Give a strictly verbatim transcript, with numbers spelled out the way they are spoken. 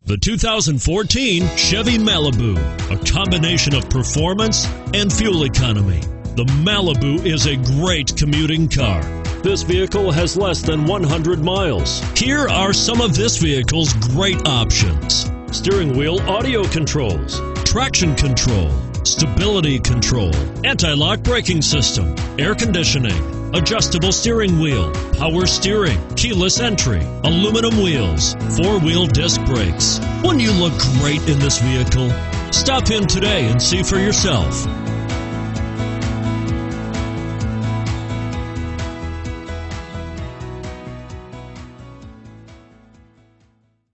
The two thousand fourteen Chevy Malibu, a combination of performance and fuel economy. The Malibu is a great commuting car. This vehicle has less than one hundred miles. Here are some of this vehicle's great options: steering wheel audio controls, traction control, stability control, anti-lock braking system, air conditioning, adjustable steering wheel, power steering, keyless entry, aluminum wheels, four-wheel disc brakes. Wouldn't you look great in this vehicle? Stop in today and see for yourself.